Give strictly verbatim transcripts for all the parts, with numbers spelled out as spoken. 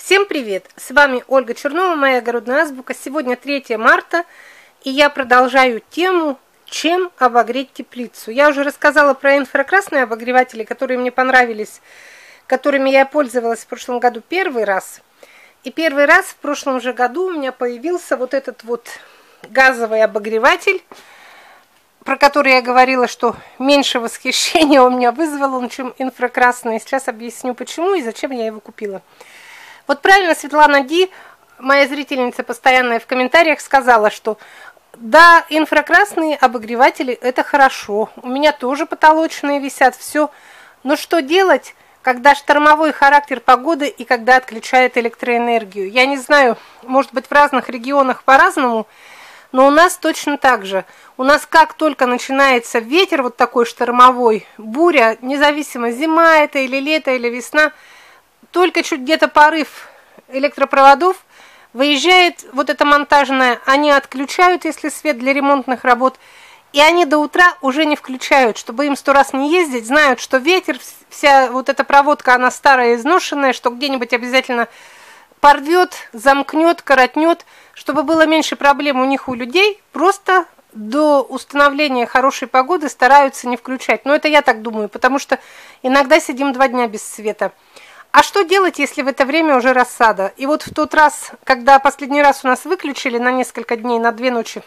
Всем привет! С вами Ольга Чернова, моя огородная азбука. Сегодня третье марта, и я продолжаю тему, чем обогреть теплицу. Я уже рассказала про инфракрасные обогреватели, которые мне понравились, которыми я пользовалась в прошлом году первый раз. И первый раз в прошлом же году у меня появился вот этот вот газовый обогреватель, про который я говорила, что меньше восхищения у меня вызвал он, чем инфракрасный. Сейчас объясню, почему и зачем я его купила. Вот правильно Светлана Ди, моя зрительница постоянная в комментариях, сказала, что да, инфракрасные обогреватели – это хорошо. У меня тоже потолочные висят, все. Но что делать, когда штормовой характер погоды и когда отключают электроэнергию? Я не знаю, может быть, в разных регионах по-разному, но у нас точно так же. У нас как только начинается ветер вот такой штормовой, буря, независимо, зима это или лето, или весна, только чуть где-то порыв электропроводов, выезжает вот это монтажное, они отключают, если свет для ремонтных работ, и они до утра уже не включают, чтобы им сто раз не ездить, знают, что ветер, вся вот эта проводка, она старая, изношенная, что где-нибудь обязательно порвет, замкнет, коротнет, чтобы было меньше проблем у них, у людей, просто до установления хорошей погоды стараются не включать. Но это я так думаю, потому что иногда сидим два дня без света. А что делать, если в это время уже рассада? И вот в тот раз, когда последний раз у нас выключили на несколько дней, на две ночи,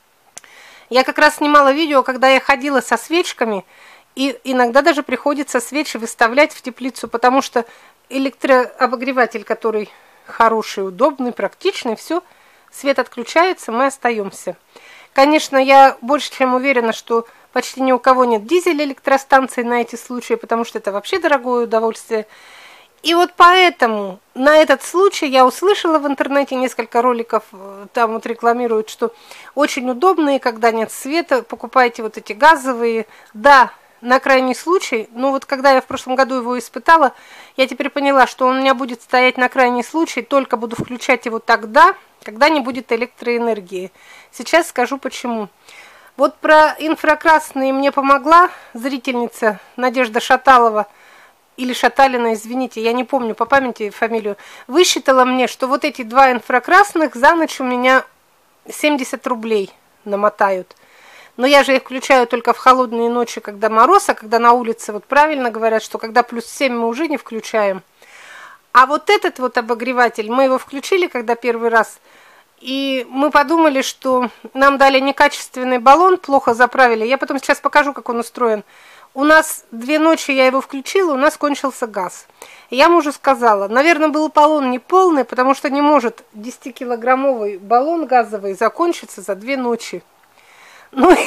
я как раз снимала видео, когда я ходила со свечками, и иногда даже приходится свечи выставлять в теплицу, потому что электрообогреватель, который хороший, удобный, практичный, все, свет отключается, мы остаемся. Конечно, я больше чем уверена, что почти ни у кого нет дизель-электростанций на эти случаи, потому что это вообще дорогое удовольствие. И вот поэтому на этот случай я услышала в интернете несколько роликов, там вот рекламируют, что очень удобные, когда нет света, покупайте вот эти газовые. Да, на крайний случай, но вот когда я в прошлом году его испытала, я теперь поняла, что он у меня будет стоять на крайний случай, только буду включать его тогда, когда не будет электроэнергии. Сейчас скажу почему. Вот про инфракрасные мне помогла зрительница Надежда Шаталова, или Шаталина, извините, я не помню по памяти фамилию, высчитала мне, что вот эти два инфракрасных за ночь у меня семьдесят рублей намотают. Но я же их включаю только в холодные ночи, когда мороз, а когда на улице, вот правильно говорят, что когда плюс семь мы уже не включаем. А вот этот вот обогреватель, мы его включили, когда первый раз, и мы подумали, что нам дали некачественный баллон, плохо заправили. Я потом сейчас покажу, как он устроен. У нас две ночи я его включила, у нас кончился газ. Я мужу сказала, наверное, был баллон не полный, потому что не может десятикилограммовый баллон газовый закончиться за две ночи. Ну,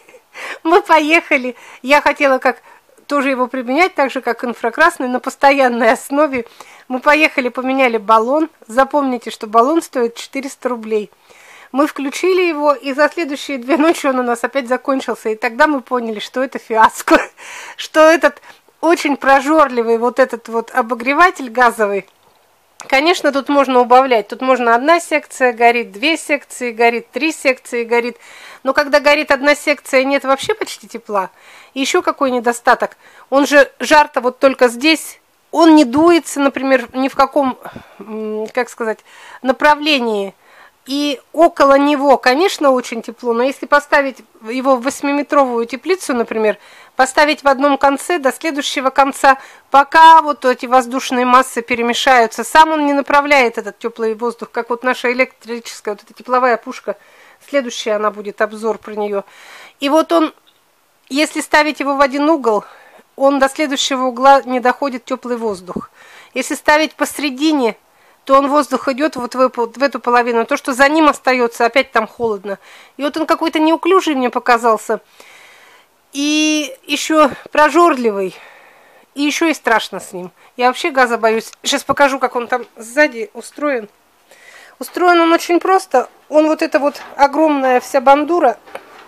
мы поехали. Я хотела как тоже его применять, так же, как инфракрасный, на постоянной основе. Мы поехали, поменяли баллон. Запомните, что баллон стоит четыреста рублей. Мы включили его, и за следующие две ночи он у нас опять закончился. И тогда мы поняли, что это фиаско, что этот очень прожорливый вот этот вот обогреватель газовый, конечно, тут можно убавлять. Тут можно одна секция горит, две секции горит, три секции горит. Но когда горит одна секция, нет вообще почти тепла. И еще какой недостаток. Он же жар-то вот только здесь, он не дуется, например, ни в каком, как сказать, направлении. И около него, конечно, очень тепло, но если поставить его в восьмиметровую теплицу, например, поставить в одном конце до следующего конца, пока вот эти воздушные массы перемешаются, сам он не направляет этот теплый воздух, как вот наша электрическая, вот эта тепловая пушка, следующая она будет, обзор про нее. И вот он, если ставить его в один угол, он до следующего угла не доходит теплый воздух. Если ставить посредине, то он воздух идет вот в, в эту половину, то, что за ним остается, опять там холодно. И вот он какой-то неуклюжий мне показался, и еще прожорливый, и еще и страшно с ним. Я вообще газа боюсь. Сейчас покажу, как он там сзади устроен. Устроен он очень просто. Он вот эта вот огромная вся бандура,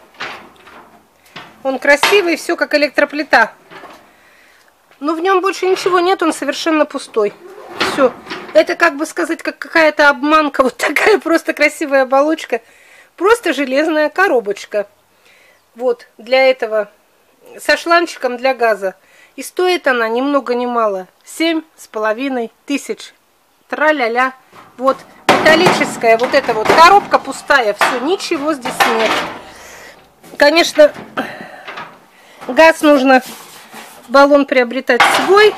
он красивый, все как электроплита. Но в нем больше ничего нет, он совершенно пустой. Все. Это, как бы сказать, как какая-то обманка, вот такая просто красивая оболочка. Просто железная коробочка. Вот, для этого, со шланчиком для газа. И стоит она ни много ни мало семь с половиной тысяч. тра-ля-ля. Вот металлическая вот эта вот коробка пустая, все, ничего здесь нет. Конечно, газ нужно, баллон приобретать свой.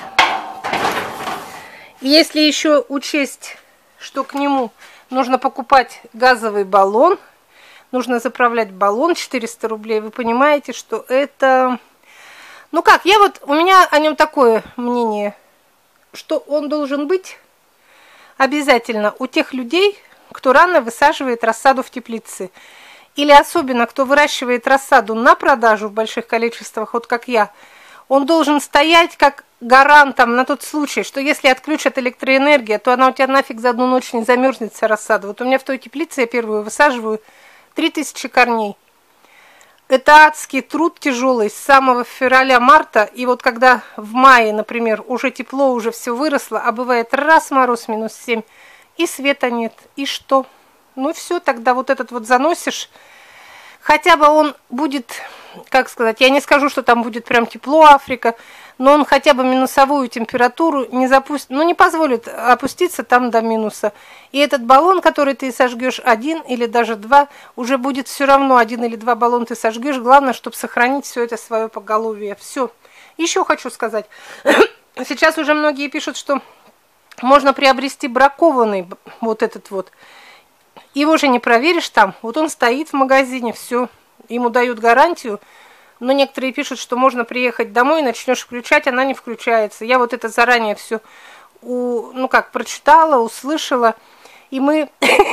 Если еще учесть, что к нему нужно покупать газовый баллон, нужно заправлять баллон четыреста рублей, вы понимаете, что это... Ну как, я вот, у меня о нем такое мнение, что он должен быть обязательно у тех людей, кто рано высаживает рассаду в теплице. Или особенно, кто выращивает рассаду на продажу в больших количествах, вот как я. Он должен стоять как гарантом на тот случай, что если отключат электроэнергию, то она у тебя нафиг за одну ночь не замерзнет, вся рассада. Вот у меня в той теплице я первую высаживаю три тысячи корней. Это адский труд тяжелый с самого февраля-марта. И вот когда в мае, например, уже тепло, уже все выросло, а бывает раз мороз минус семь, и света нет, и что? Ну все, тогда вот этот вот заносишь. Хотя бы он будет, как сказать, я не скажу, что там будет прям тепло, Африка, но он хотя бы минусовую температуру не запустит, ну не позволит опуститься там до минуса. И этот баллон, который ты сожгешь один или даже два, уже будет все равно, один или два баллона ты сожгешь. Главное, чтобы сохранить все это свое поголовье. Все. Еще хочу сказать, сейчас уже многие пишут, что можно приобрести бракованный вот этот вот. Его же не проверишь там. Вот он стоит в магазине, все, ему дают гарантию. Но некоторые пишут, что можно приехать домой, начнешь включать, она не включается. Я вот это заранее все, у, ну как, прочитала, услышала. И мы,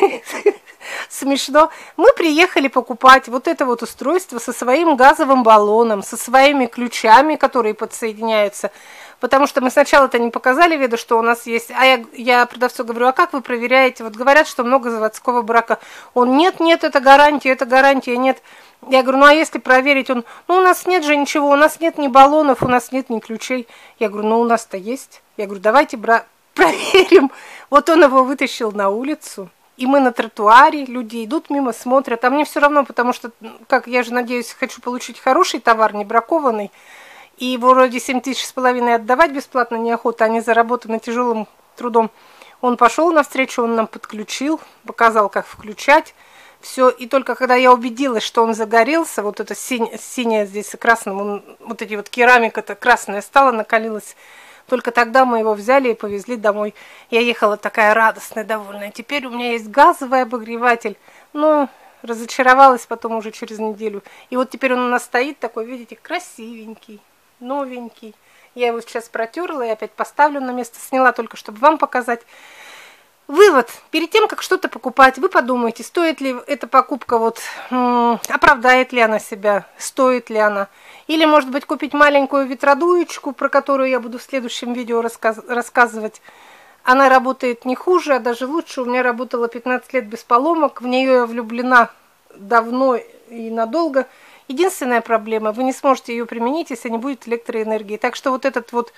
смешно, мы приехали покупать вот это вот устройство со своим газовым баллоном, со своими ключами, которые подсоединяются. Потому что мы сначала-то не показали виду, что у нас есть. А я, я продавцу говорю, а как вы проверяете? Вот говорят, что много заводского брака. Он, нет, нет, это гарантия, это гарантия, нет. Я говорю, ну а если проверить? Он, ну у нас нет же ничего, у нас нет ни баллонов, у нас нет ни ключей. Я говорю, ну у нас-то есть. Я говорю, давайте бра- проверим. Вот он его вытащил на улицу. И мы на тротуаре, люди идут мимо, смотрят. А мне все равно, потому что, как я же надеюсь, хочу получить хороший товар, не бракованный. И вроде семь тысяч с половиной отдавать бесплатно неохота, они заработаны тяжелым трудом. Он пошел навстречу, он нам подключил, показал, как включать. Все, и только когда я убедилась, что он загорелся, вот это синее, синее здесь и красным, он, вот эти вот керамика-то красная стала, накалилась, только тогда мы его взяли и повезли домой. Я ехала такая радостная, довольная. Теперь у меня есть газовый обогреватель, но разочаровалась потом уже через неделю. И вот теперь он у нас стоит такой, видите, красивенький, новенький. Я его сейчас протерла и опять поставлю на место, сняла только, чтобы вам показать. Вывод. Перед тем, как что-то покупать, вы подумайте, стоит ли эта покупка, вот, оправдает ли она себя, стоит ли она. Или, может быть, купить маленькую ветродуечку, про которую я буду в следующем видео рассказ рассказывать. Она работает не хуже, а даже лучше. У меня работала пятнадцать лет без поломок. В нее я влюблена давно и надолго. Единственная проблема, вы не сможете ее применить, если не будет электроэнергии. Так что вот этот вот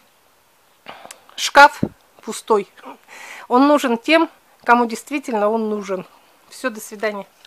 шкаф пустой, он нужен тем, кому действительно он нужен. Все, до свидания.